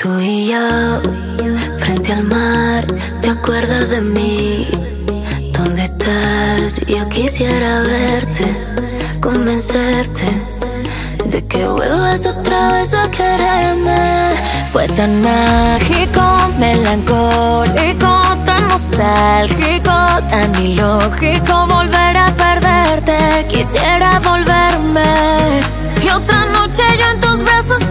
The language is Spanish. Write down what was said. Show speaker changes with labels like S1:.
S1: Tú y yo, frente al mar, ¿te acuerdas de mí? ¿Dónde estás? Yo quisiera verte, convencerte de que vuelvas otra vez a quererme. Fue tan mágico, melancólico, tan nostálgico, tan ilógico volver a perderte. Quisiera volverme y otra noche yo en tus brazos